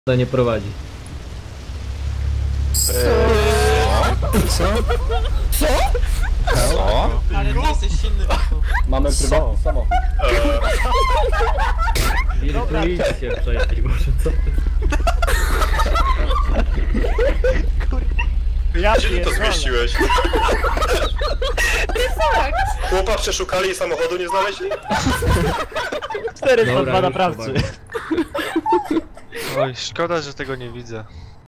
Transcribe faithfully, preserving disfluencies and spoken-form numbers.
To nie prowadzi. Co? Co? Co? Co? Ale ty jesteś silny. Mamy prywatny samochód. Wirtuicie przejęli, może co ty? Ja Gdzie ty to zmieściłeś? Tak. Chłopa przeszukali i samochodu nie znaleźli? cztery Dobra, dwa już naprawczy. chyba. Oj, szkoda, że tego nie widzę.